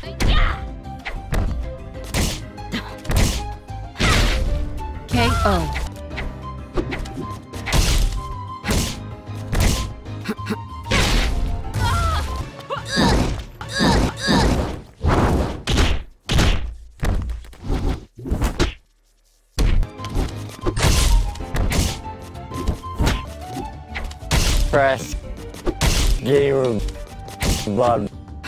KO. Fresh game blood.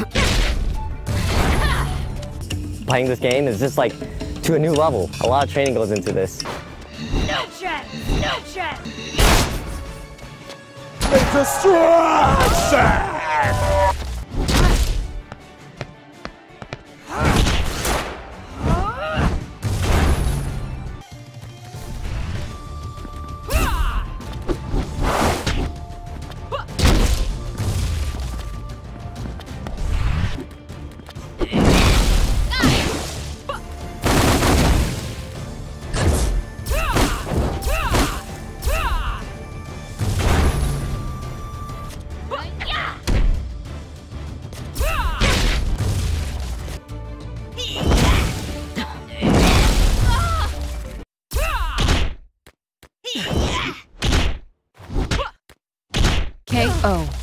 Playing this game is just like to a new level. A lot of training goes into this. No chance! No chance! It's a distraction! KO.